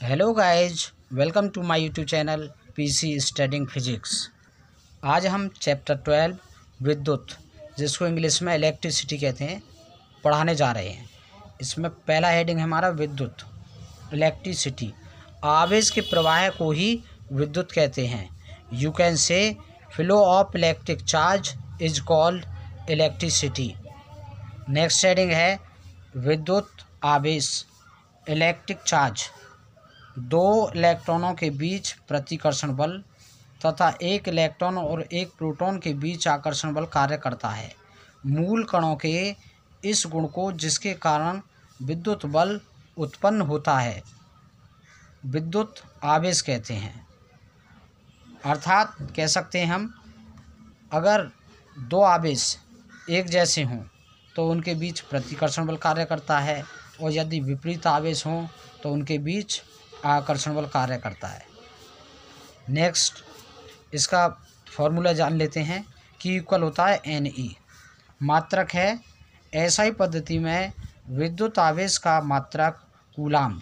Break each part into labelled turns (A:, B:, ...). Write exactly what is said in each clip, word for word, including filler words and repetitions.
A: Hello guys, welcome to my YouTube channel PC studying physics. आज हम chapter twelve विद्युत, जिसको इंग्लिश में इलेक्ट्रिसिटी कहते हैं, पढ़ाने जा रहे हैं। इसमें पहला हेडिंग है हमारा विद्युत, इलेक्ट्रिसिटी। आवेश के प्रवाह को ही विद्युत कहते हैं। You can say flow of electric charge is called electricity. Next heading है विद्युत आवेश, इलेक्ट्रिक चार्ज। दो इलेक्ट्रॉनों के बीच प्रतिकर्षण बल तथा एक इलेक्ट्रॉन और एक प्रोटॉन के बीच आकर्षण बल कार्य करता है। मूल कणों के इस गुण को, जिसके कारण विद्युत बल उत्पन्न होता है, विद्युत आवेश कहते हैं। अर्थात कह सकते हैं हम, अगर दो आवेश एक जैसे हों तो उनके बीच प्रतिकर्षण बल कार्य करता है, और यदि विपरीत आवेश हों तो उनके बीच आकर्षण बल कार्य करता है। नेक्स्ट इसका फॉर्मूला जान लेते हैं कि इक्वल होता है एन ई। मात्रक है एसआई पद्धति में विद्युत आवेश का मात्रक कूलाम,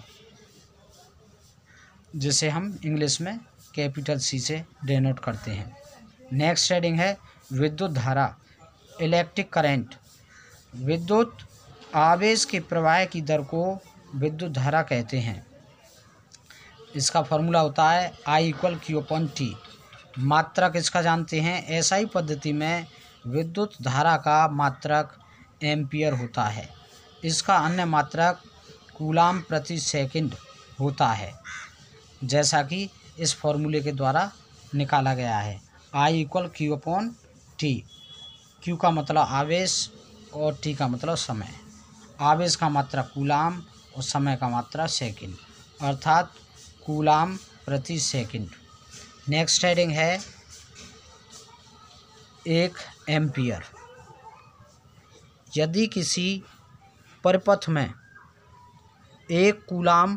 A: जिसे हम इंग्लिश में कैपिटल सी से डिनोट करते हैं। नेक्स्ट हेडिंग है विद्युत धारा, इलेक्ट्रिक करंट। विद्युत आवेश के प्रवाह की दर को विद्युत धारा कहते हैं। इसका फॉर्मूला होता है I equal Q upon T. मात्रक इसका जानते हैं, एसआई पद्धति में विद्युत धारा का मात्रक एम्पियर होता है। इसका अन्य मात्रक कूलाम प्रति सेकंड होता है, जैसा कि इस फॉर्मूले के द्वारा निकाला गया है। I equal Q upon T. Q का मतलब आवेश और टी का मतलब समय। आवेश का मात्रा कूलाम और समय का मात्रा सेकंड, अर्थात कूलाम प्रति सेकंड। नेक्स्ट हेडिंग है एक एम्पियर। यदि किसी परिपथ में एक कूलाम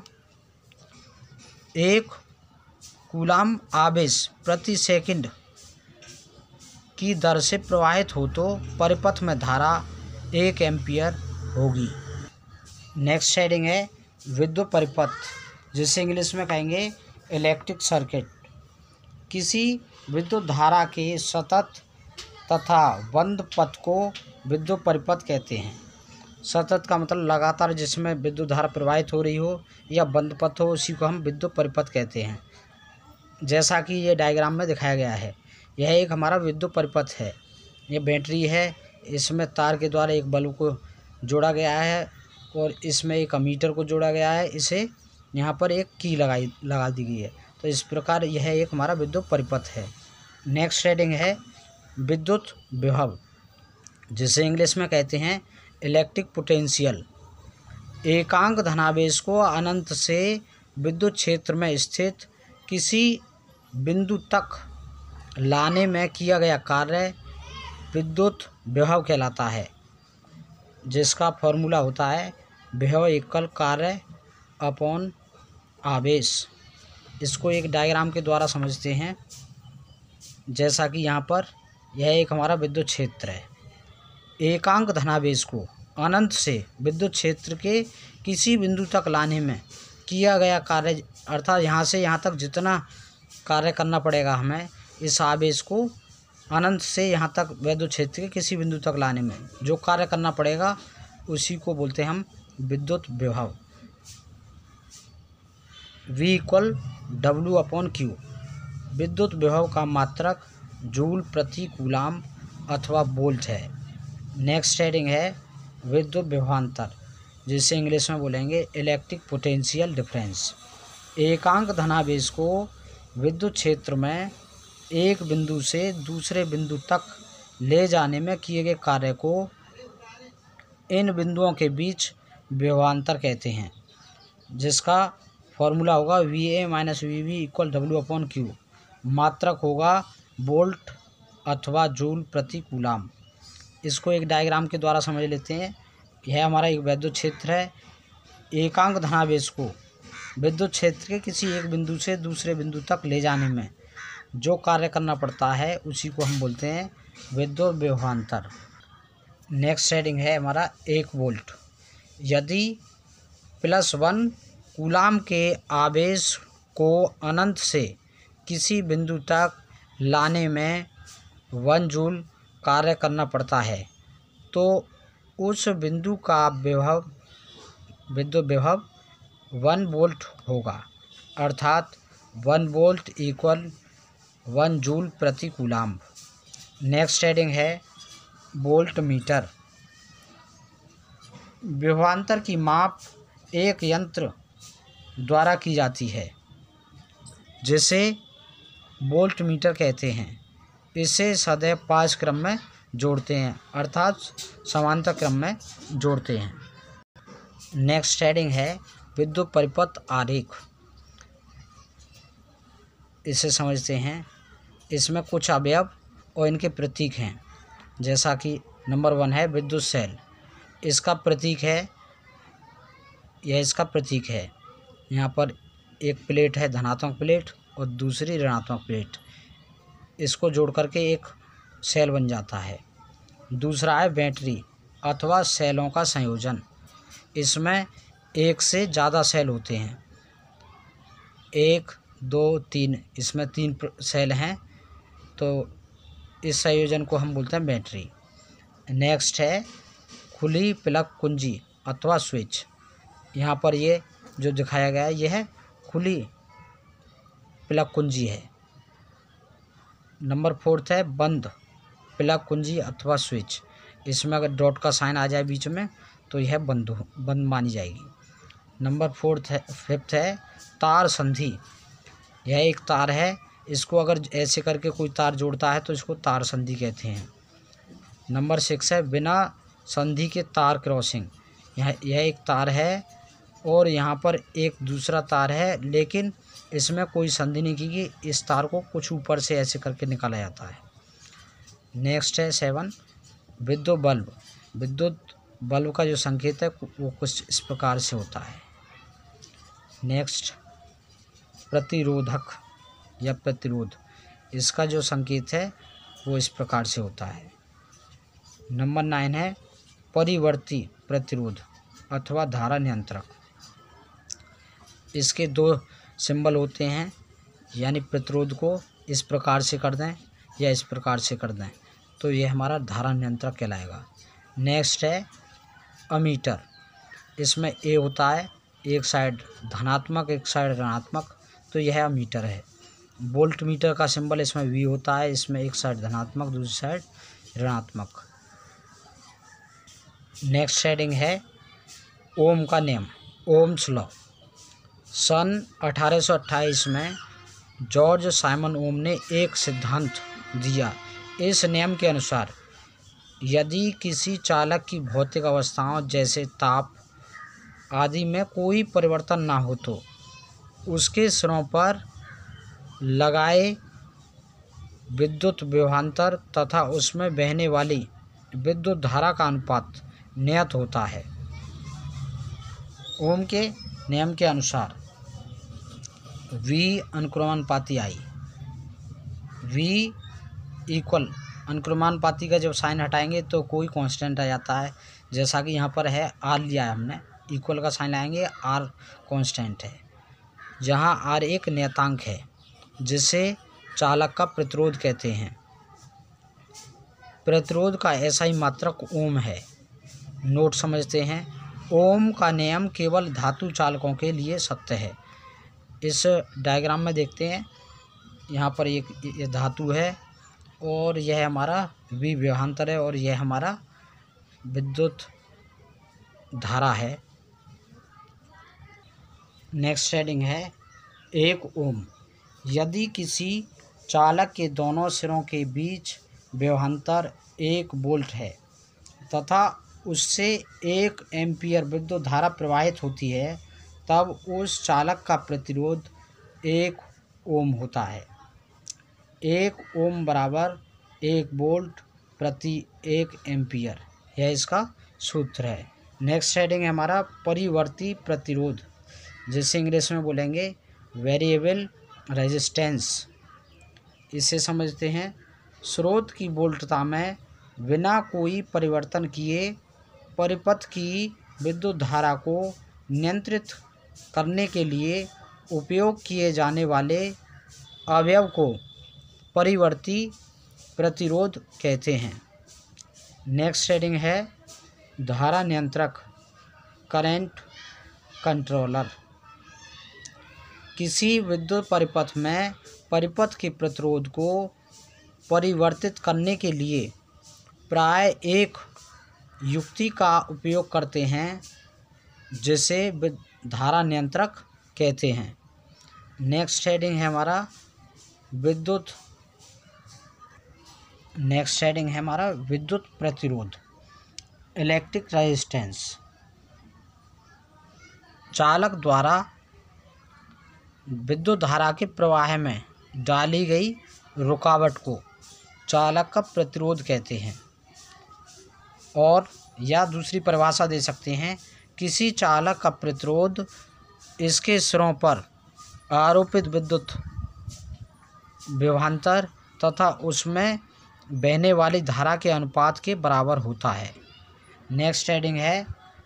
A: एक कूलाम आवेश प्रति सेकंड की दर से प्रवाहित हो तो परिपथ में धारा एक एम्पियर होगी। नेक्स्ट हेडिंग है विद्युत परिपथ, जिसे इंग्लिश में कहेंगे इलेक्ट्रिक सर्किट। किसी विद्युत धारा के सतत तथा बंद पथ को विद्युत परिपथ कहते हैं। सतत का मतलब लगातार जिसमें विद्युत धारा प्रवाहित हो रही हो, या बंद पथ हो, उसी को हम विद्युत परिपथ कहते हैं। जैसा कि ये डायग्राम में दिखाया गया है, यह एक हमारा विद्युत परिपथ है। ये बैटरी है, इसमें तार के द्वारा एक बल्ब को जोड़ा गया है और इसमें एक अमीटर को जोड़ा गया है। इसे यहाँ पर एक की लगाई लगा दी गई है। तो इस प्रकार यह एक हमारा विद्युत परिपथ है। नेक्स्ट हेडिंग है विद्युत विभव, जिसे इंग्लिश में कहते हैं इलेक्ट्रिक पोटेंशियल। एकांक धनावेश को अनंत से विद्युत क्षेत्र में स्थित किसी बिंदु तक लाने में किया गया कार्य विद्युत विभव कहलाता है, जिसका फॉर्मूला होता है विभव इक्वल कार्य अपॉन आवेश। इसको एक डायग्राम के द्वारा समझते हैं। जैसा कि यहाँ पर यह एक हमारा विद्युत क्षेत्र है। एकांक धनावेश को अनंत से विद्युत क्षेत्र के किसी बिंदु तक लाने में किया गया कार्य, अर्थात यहाँ से यहाँ तक जितना कार्य करना पड़ेगा हमें, इस आवेश को अनंत से यहाँ तक विद्युत क्षेत्र के किसी बिंदु तक लाने में जो कार्य करना पड़ेगा, उसी को बोलते हैं हम विद्युत विभव। V equal W upon Q. विद्युत विभव का मात्रक जूल प्रति कूलाम अथवा वोल्ट है। नेक्स्ट हेडिंग है विद्युत विभवांतर, जिसे इंग्लिश में बोलेंगे इलेक्ट्रिक पोटेंशियल डिफरेंस। एकांक धनावेश को विद्युत क्षेत्र में एक बिंदु से दूसरे बिंदु तक ले जाने में किए गए कार्य को इन बिंदुओं के बीच विभवांतर कहते हैं, जिसका फॉर्मूला होगा V A minus V B equal W upon Q. मात्रक होगा वोल्ट अथवा जूल प्रति कूलाम। इसको एक डायग्राम के द्वारा समझ लेते हैं। यह हमारा एक विद्युत क्षेत्र है। एकांक धनावेश को विद्युत क्षेत्र के किसी एक बिंदु से दूसरे बिंदु तक ले जाने में जो कार्य करना पड़ता है, उसी को हम बोलते हैं विद्युत विभवांतर। नेक्स्ट हेडिंग है हमारा एक वोल्ट। यदि प्लस वन कूलाम के आवेश को अनंत से किसी बिंदु तक लाने में वन जूल कार्य करना पड़ता है तो उस बिंदु का विभव विद्युत विभव वन वोल्ट होगा, अर्थात one volt equal one joule प्रति कूलाम। नेक्स्ट हेडिंग है वोल्ट मीटर। विभवांतर की माप एक यंत्र द्वारा की जाती है जिसे वोल्ट मीटर कहते हैं। इसे सदैव पाँच क्रम में जोड़ते हैं, अर्थात समांतर क्रम में जोड़ते हैं। नेक्स्ट हेडिंग है विद्युत परिपथ आरेख। इसे समझते हैं। इसमें कुछ अवयव और इनके प्रतीक हैं, जैसा कि नंबर वन है विद्युत सेल। इसका प्रतीक है, यह इसका प्रतीक है। यहाँ पर एक प्लेट है धनात्मक प्लेट और दूसरी ऋणात्मक प्लेट, इसको जोड़ करके एक सेल बन जाता है। दूसरा है बैटरी अथवा सेलों का संयोजन। इसमें एक से ज़्यादा सेल होते हैं, एक दो तीन, इसमें तीन सेल हैं, तो इस संयोजन को हम बोलते हैं बैटरी। नेक्स्ट है खुली प्लग कुंजी अथवा स्विच। यहाँ पर ये जो दिखाया गया है यह है खुली प्लग कुंजी है। नंबर फोर्थ है बंद प्लग कुंजी अथवा स्विच। इसमें अगर डॉट का साइन आ जाए बीच में तो यह बंद हो बंद मानी जाएगी। नंबर फोर्थ है फिफ्थ है तार संधि। यह एक तार है, इसको अगर ऐसे करके कोई तार जोड़ता है तो इसको तार संधि कहते हैं। नंबर सिक्स है बिना संधि के तार क्रॉसिंग। यह यह एक तार है और यहाँ पर एक दूसरा तार है, लेकिन इसमें कोई संधि नहीं की गई। इस तार को कुछ ऊपर से ऐसे करके निकाला जाता है। नेक्स्ट है सेवन विद्युत बल्ब। विद्युत बल्ब का जो संकेत है वो कुछ इस प्रकार से होता है। नेक्स्ट प्रतिरोधक या प्रतिरोध। इसका जो संकेत है वो इस प्रकार से होता है। नंबर नाइन है परिवर्ती प्रतिरोध अथवा धारा नियंत्रक। इसके दो सिंबल होते हैं, यानी प्रतिरोध को इस प्रकार से कर दें या इस प्रकार से कर दें तो यह हमारा धारा नियंत्रक कहलाएगा। नेक्स्ट है अमीटर। इसमें ए होता है, एक साइड धनात्मक एक साइड ऋणात्मक, तो यह अमीटर है। वोल्ट मीटर का सिंबल इसमें वी होता है, इसमें एक साइड धनात्मक दूसरी साइड ऋणात्मक। नेक्स्ट हेडिंग है ओम का नियम, ओम्स लॉ। सन अठारह सौ अट्ठाईस में जॉर्ज साइमन ओम ने एक सिद्धांत दिया। इस नियम के अनुसार यदि किसी चालक की भौतिक अवस्थाओं जैसे ताप आदि में कोई परिवर्तन ना हो तो उसके सिरों पर लगाए विद्युत विभवांतर तथा उसमें बहने वाली विद्युत धारा का अनुपात नियत होता है। ओम के नियम के अनुसार V अनुक्रमानुपाती आई, V इक्वल अनुक्रमानुपाती का जब साइन हटाएंगे तो कोई कांस्टेंट आ जाता है, जैसा कि यहाँ पर है R लिया है हमने, इक्वल का साइन लाएंगे R कांस्टेंट है, जहाँ R एक नियतांक है जिसे चालक का प्रतिरोध कहते हैं। प्रतिरोध का ऐसा ही मात्रक ओम है। नोट समझते हैं, ओम का नियम केवल धातु चालकों के लिए सत्य है। इस डायग्राम में देखते हैं, यहाँ पर एक ये धातु है और यह हमारा वी विभवांतर है और यह हमारा विद्युत धारा है। नेक्स्ट हेडिंग है एक ओम। यदि किसी चालक के दोनों सिरों के बीच विभवांतर एक वोल्ट है तथा उससे एक एम्पियर विद्युत धारा प्रवाहित होती है, तब उस चालक का प्रतिरोध एक ओम होता है। एक ओम बराबर एक वोल्ट प्रति एक एम्पियर, यह इसका सूत्र है। नेक्स्ट हेडिंग है हमारा परिवर्ती प्रतिरोध, जिसे इंग्लिश में बोलेंगे वेरिएबल रेजिस्टेंस। इसे समझते हैं, स्रोत की वोल्टता में बिना कोई परिवर्तन किए परिपथ की विद्युत धारा को नियंत्रित करने के लिए उपयोग किए जाने वाले अवयव को परिवर्ती प्रतिरोध कहते हैं। नेक्स्ट हेडिंग है धारा नियंत्रक, करंट कंट्रोलर। किसी विद्युत परिपथ में परिपथ के प्रतिरोध को परिवर्तित करने के लिए प्राय एक युक्ति का उपयोग करते हैं जिसे धारा नियंत्रक कहते हैं। नेक्स्ट हेडिंग है हमारा विद्युत नेक्स्ट हेडिंग है हमारा विद्युत प्रतिरोध, इलेक्ट्रिक रेजिस्टेंस। चालक द्वारा विद्युत धारा के प्रवाह में डाली गई रुकावट को चालक का प्रतिरोध कहते हैं। और या दूसरी परिभाषा दे सकते हैं, किसी चालक का प्रतिरोध इसके सिरों पर आरोपित विद्युत विभवांतर तथा उसमें बहने वाली धारा के अनुपात के बराबर होता है। नेक्स्ट हेडिंग है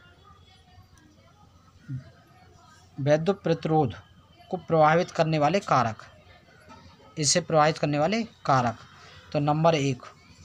A: विद्युत प्रतिरोध को प्रभावित करने वाले कारक। इसे प्रभावित करने वाले कारक तो नंबर एक,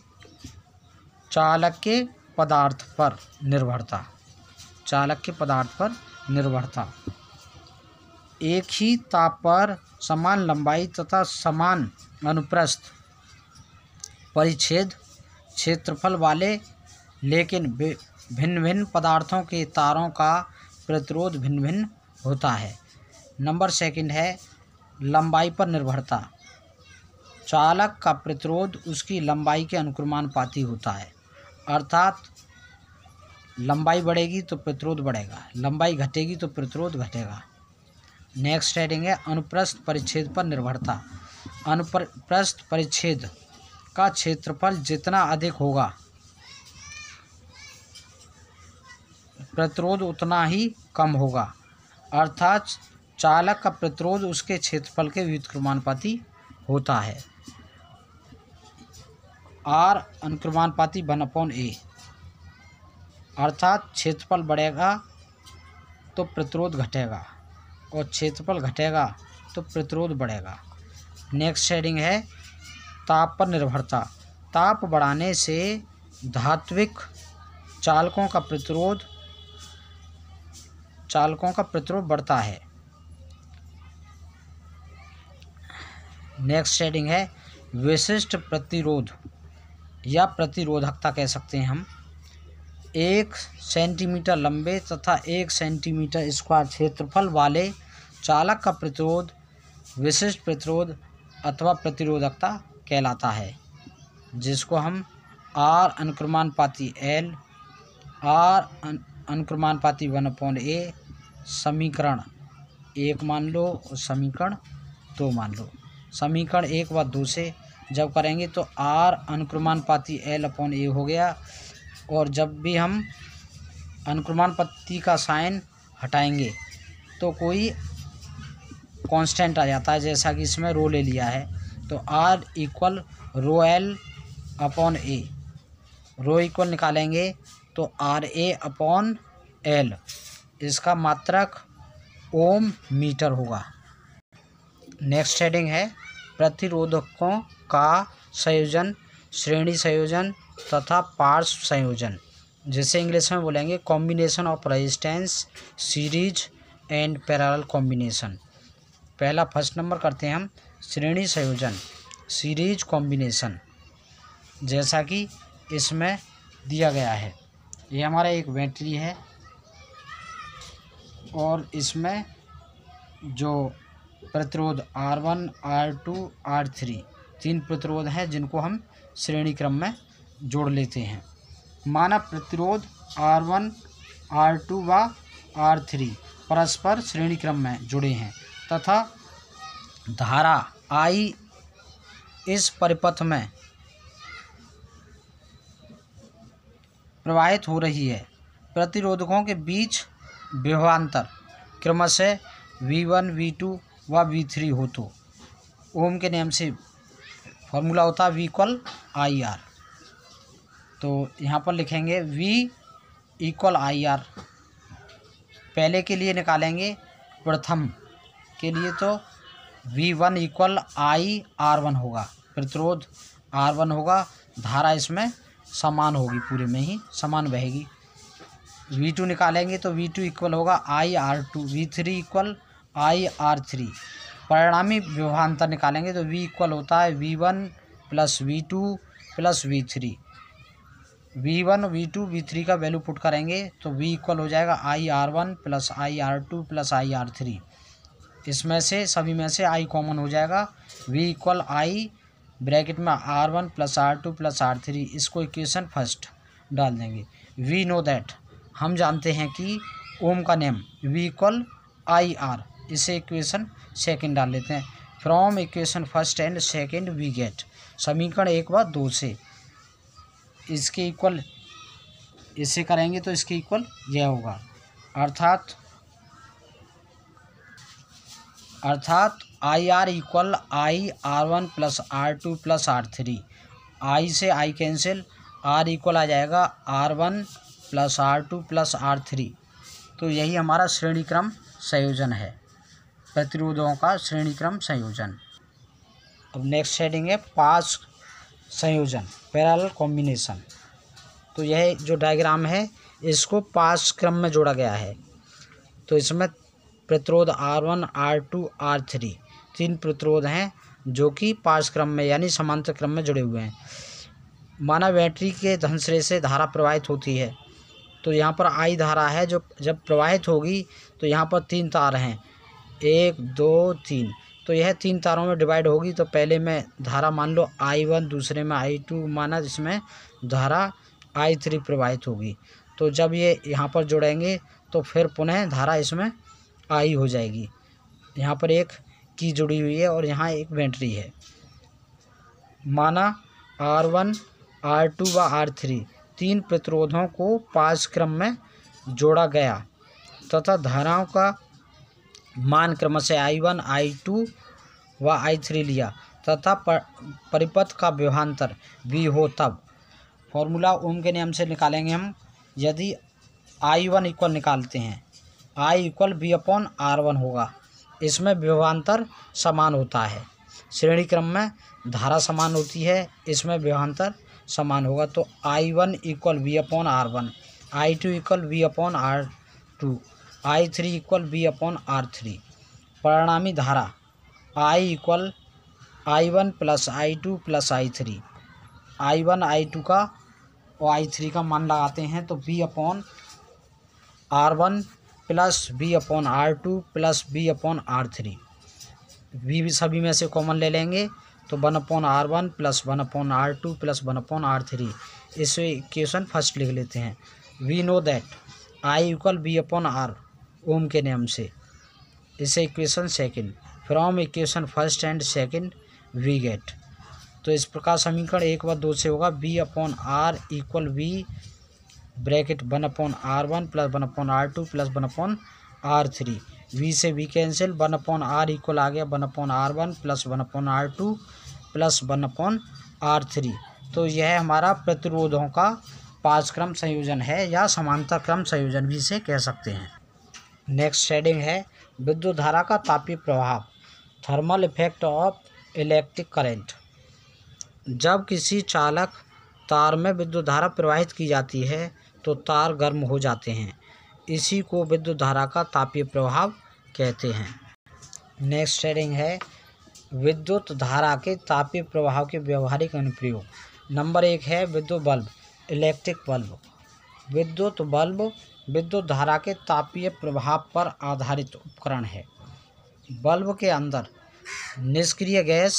A: चालक के पदार्थ पर निर्भरता। चालक के पदार्थ पर निर्भरता। एक ही ताप पर समान लंबाई तथा समान अनुप्रस्थ परिच्छेद क्षेत्रफल वाले लेकिन भिन्न भिन्न पदार्थों के तारों का प्रतिरोध भिन्न भिन्न होता है। नंबर सेकंड है लंबाई पर निर्भरता। चालक का प्रतिरोध उसकी लंबाई के अनुक्रमानुपाती होता है, अर्थात लंबाई बढ़ेगी तो प्रतिरोध बढ़ेगा, लंबाई घटेगी तो प्रतिरोध घटेगा। नेक्स्ट हेडिंग है अनुप्रस्थ परिच्छेद पर निर्भरता। अनुप्रस्थ परिच्छेद का क्षेत्रफल जितना अधिक होगा प्रतिरोध उतना ही कम होगा, अर्थात चालक का प्रतिरोध उसके क्षेत्रफल के व्युत्क्रमानुपाती होता है। आर अनुक्रमानुपाती वन अपॉन ए, अर्थात क्षेत्रफल बढ़ेगा तो प्रतिरोध घटेगा और क्षेत्रफल घटेगा तो प्रतिरोध बढ़ेगा। नेक्स्ट हेडिंग है ताप पर निर्भरता। ताप बढ़ाने से धात्विक चालकों का प्रतिरोध चालकों का प्रतिरोध बढ़ता है। नेक्स्ट हेडिंग है विशिष्ट प्रतिरोध या प्रतिरोधकता कह सकते हैं हम। एक सेंटीमीटर लंबे तथा एक सेंटीमीटर स्क्वायर क्षेत्रफल वाले चालक का प्रतिरोध विशिष्ट प्रतिरोध अथवा प्रतिरोधकता कहलाता है, जिसको हम आर अनुक्रमानुपाती एल, आर अनुक्रमानुपाती वन अपॉन ए समीकरण एक मान लो और समीकरण दो मान लो। समीकरण एक व दो से जब करेंगे तो आर अनुक्रमानुपाती एल अपॉन ए हो गया, और जब भी हम अनुक्रमानुपाती का साइन हटाएंगे तो कोई कांस्टेंट आ जाता है, जैसा कि इसमें रो ले लिया है। तो R equal rho L upon A, rho equal निकालेंगे तो आर ए अपॉन एल, इसका मात्रक ओम मीटर होगा। नेक्स्ट हेडिंग है प्रतिरोधकों का संयोजन, श्रेणी संयोजन तथा पार्श्व संयोजन, जिसे इंग्लिश में बोलेंगे combination of resistance, series and parallel combination. पहला फर्स्ट नंबर करते हैं हम श्रेणी संयोजन, सीरीज कॉम्बिनेशन, जैसा कि इसमें दिया गया है। ये हमारा एक बैटरी है और इसमें जो प्रतिरोध R one, R two, R three तीन प्रतिरोध हैं जिनको हम श्रेणी क्रम में जोड़ लेते हैं। माना प्रतिरोध आर वन, आर टू व आर थ्री परस्पर श्रेणी क्रम में जुड़े हैं तथा धारा आई इस परिपथ में प्रवाहित हो रही है। प्रतिरोधकों के बीच विभवांतर क्रमशः वी वन, वी टू व वी थ्री हो तो ओम के नियम से फॉर्मूला होता है वी इक्वल आई आर। तो यहाँ पर लिखेंगे वी इक्वल आई आर। पहले के लिए निकालेंगे प्रथम के लिए तो V one equal I R one होगा, प्रतिरोध आर वन होगा, धारा इसमें समान होगी, पूरे में ही समान बहेगी। वी टू निकालेंगे तो वी टू इक्वल होगा I R two, V three equal I R three. परिणामी विभवांतर निकालेंगे तो वी इक्वल होता है V one plus V two plus V three. V one V two V three का वैल्यू पुट करेंगे तो वी इक्वल हो जाएगा I R one plus I R two plus I R three. इसमें से सभी में से आई कॉमन हो जाएगा, वी इक्वल आई ब्रैकेट में are one plus R two plus R three. इसको इक्वेशन फर्स्ट डाल देंगे। वी नो दैट, हम जानते हैं कि ओम का name V equal I R, इसे इक्वेशन सेकंड डाल लेते हैं। From equation first and second we get, समीकरण एक व दो से इसके इक्वल इससे करेंगे तो इसके इक्वल यह होगा, अर्थात अर्थात I R equal I R one plus R two plus R three. I से आई कैंसिल, आर इक्वल आ जाएगा R one plus R two plus R three. तो यही हमारा श्रेणी क्रम संयोजन है, प्रतिरोधों का श्रेणी क्रम संयोजन। अब नेक्स्ट हेडिंग है पास संयोजन, पैरेलल कॉम्बिनेशन। तो यह जो डायग्राम है इसको पास क्रम में जोड़ा गया है। तो इसमें प्रतिरोध R one R two R three तीन प्रतिरोध हैं जो कि पास क्रम में यानी समांतर क्रम में जुड़े हुए हैं। माना बैटरी के धनश्रेणी से धारा प्रवाहित होती है, तो यहाँ पर आई धारा है जो जब प्रवाहित होगी तो यहाँ पर तीन तार हैं, एक दो तीन। तो यह तीन तारों में डिवाइड होगी। तो पहले में धारा मान लो आई वन, दूसरे में आई टू, माना जिसमें धारा आई थ्री प्रवाहित होगी। तो जब ये यहाँ पर जोड़ेंगे तो फिर पुनः धारा इसमें आई हो जाएगी। यहाँ पर एक की जुड़ी हुई है और यहाँ एक बैटरी है। माना आर वन आर टू व आर थ्री तीन प्रतिरोधों को पास क्रम में जोड़ा गया तथा धाराओं का मान क्रमशः आई वन आई टू व आई थ्री लिया तथा परिपथ का विभवांतर भी हो, तब फॉर्मूला ओम के नियम से निकालेंगे हम। यदि आई वन इक्वल निकालते हैं, I equal B upon R one होगा, इसमें विभवांतर समान होता है। श्रेणी क्रम में धारा समान होती है, इसमें विभवांतर समान होगा। तो I one equal B upon R one, I two equal B upon R two, I three equal B upon R three. परिणामी धारा I equal I one plus I two plus I three. I one I two का और I three का मान लगाते हैं तो B upon R one plus B upon R two plus B upon R three. B भी सभी में से कॉमन ले लेंगे तो one upon R one plus one upon R two plus one upon R three. इसे इक्वेशन फर्स्ट लिख लेते हैं। We know that I equal B upon R, ohm के नियम से, इसे equation second. From equation first and second we get. तो इस प्रकार समीकरण एक व दो से होगा B upon R equal V bracket one upon R one plus one upon R two plus one upon R three. V से V cancel, one upon R equal आ गया one upon R one plus one upon R two plus one upon R three. तो यह हमारा प्रतिरोधों का पास क्रम संयोजन है या समांतर क्रम संयोजन भी इसे कह सकते हैं। नेक्स्ट हेडिंग है विद्युत धारा का तापीय प्रभाव, thermal effect of electric current. जब किसी चालक तार में विद्युत धारा प्रवाहित की जाती है तो तार गर्म हो जाते हैं, इसी को विद्युत धारा का तापीय प्रभाव कहते हैं। नेक्स्ट हेडिंग है विद्युत धारा के तापीय प्रभाव के व्यवहारिक अनुप्रयोग। नंबर एक है विद्युत बल्ब, इलेक्ट्रिक बल्ब। विद्युत बल्ब विद्युत धारा के तापीय प्रभाव पर आधारित उपकरण है। बल्ब के अंदर निष्क्रिय गैस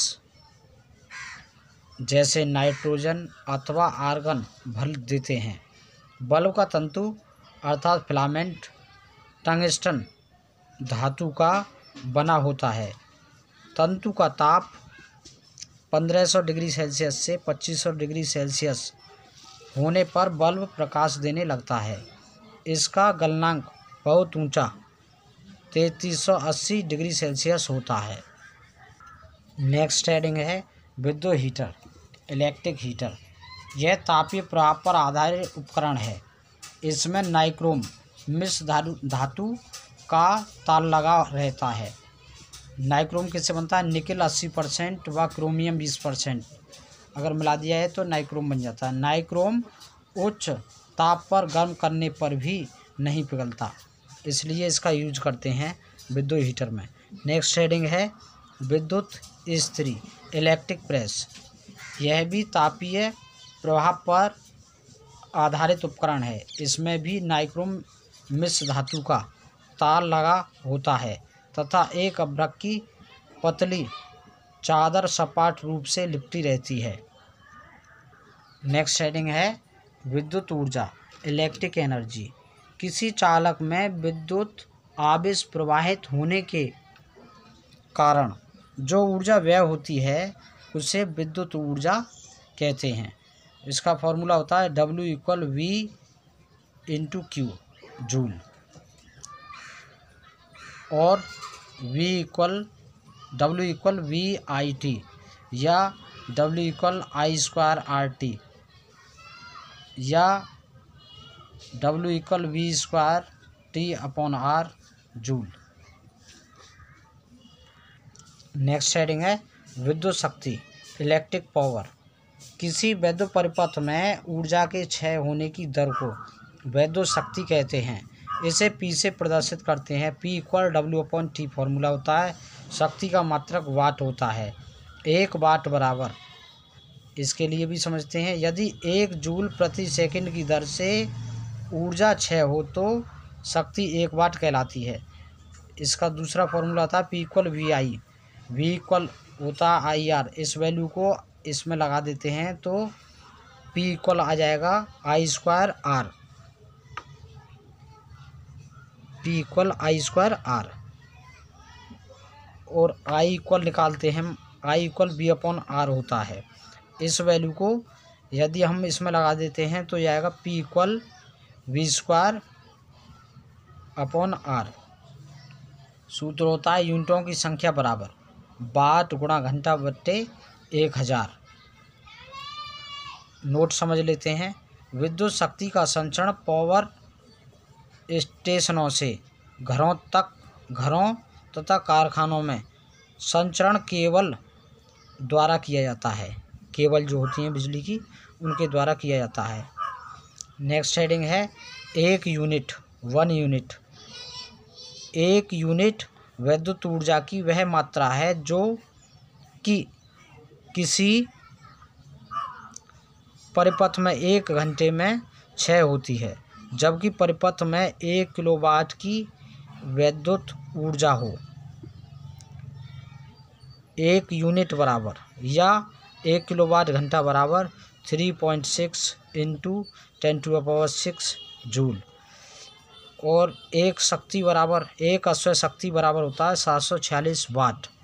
A: जैसे नाइट्रोजन अथवा आर्गन भर देते हैं। बल्ब का तंतु अर्थात फिलामेंट टंगस्टन धातु का बना होता है। तंतु का ताप पंद्रह सौ डिग्री सेल्सियस से पच्चीस सौ डिग्री सेल्सियस होने पर बल्ब प्रकाश देने लगता है। इसका गलनांक बहुत ऊंचा तैंतीस सौ अस्सी डिग्री सेल्सियस होता है। नेक्स्ट हेडिंग है विद्युत हीटर, इलेक्ट्रिक हीटर। यह तापीय प्रभाव पर आधारित उपकरण है। इसमें नाइक्रोम मिश्र धातु का तार लगा रहता है। नाइक्रोम किससे बनता है? निकेल अस्सी परसेंट व क्रोमियम बीस परसेंट अगर मिला दिया है तो नाइक्रोम बन जाता है। नाइक्रोम उच्च ताप पर गर्म करने पर भी नहीं पिघलता, इसलिए इसका यूज करते हैं विद्युत हीटर में। नेक्स्ट शेडिंग है विद्युत इस्त्री, इलेक्ट्रिक प्रेस। यह भी तापीय प्रभाव पर आधारित उपकरण है। इसमें भी नाइक्रोम मिश्र धातु का तार लगा होता है तथा एक अभ्रक की पतली चादर सपाट रूप से लिपटी रहती है। नेक्स्ट शेडिंग है विद्युत ऊर्जा, इलेक्ट्रिक एनर्जी। किसी चालक में विद्युत आवेश प्रवाहित होने के कारण जो ऊर्जा व्यय होती है उसे विद्युत ऊर्जा कहते हैं। इसका फॉर्मूला होता है W equal V into Q joule, और V equal W equal V I T या W equal I square R T या W equal V square T upon R joule. Next heading है विद्युत शक्ति, इलेक्ट्रिक पावर। किसी वैद्युत परिपथ में ऊर्जा के क्षय होने की दर को वैद्युत शक्ति कहते हैं। इसे पी से प्रदर्शित करते हैं। P equal W upon T formula होता है। शक्ति का मात्रक वाट होता है। एक वाट बराबर, इसके लिए भी समझते हैं, यदि एक जूल प्रति सेकंड की दर से ऊर्जा क्षय हो तो शक्ति एक वाट कहलाती है। इसका दूसरा फॉर्मूला होता है P equal V I. V equal होता है आई आर। इस वैल्यू को इसमें लगा देते हैं तो पी इक्वल आ जाएगा I square R. P equal I square R और आई इक्वल निकालते हैं, I equal B upon R होता है। इस वैल्यू को यदि हम इसमें लगा देते हैं तो यह आएगा P equal V square upon R. सूत्र होता है यूनिटों की संख्या बराबर वाट गुणा घंटा बट्टे एक हज़ार। नोट समझ लेते हैं। विद्युत शक्ति का संचरण पावर स्टेशनों से घरों तक घरों तथा कारखानों में संचरण केबल द्वारा किया जाता है। केबल जो होती हैं बिजली की, उनके द्वारा किया जाता है। नेक्स्ट हेडिंग है एक यूनिट, वन यूनिट। एक यूनिट विद्युत ऊर्जा की वह मात्रा है जो कि किसी परिपथ में एक घंटे में क्षय होती है, जबकि परिपथ में एक किलोवाट की विद्युत ऊर्जा हो। एक यूनिट बराबर या एक किलोवाट घंटा बराबर three point six into ten to the power six joule, और एक शक्ति बराबर एक अश्व शक्ति बराबर होता है सात सौ छियालीस वाट।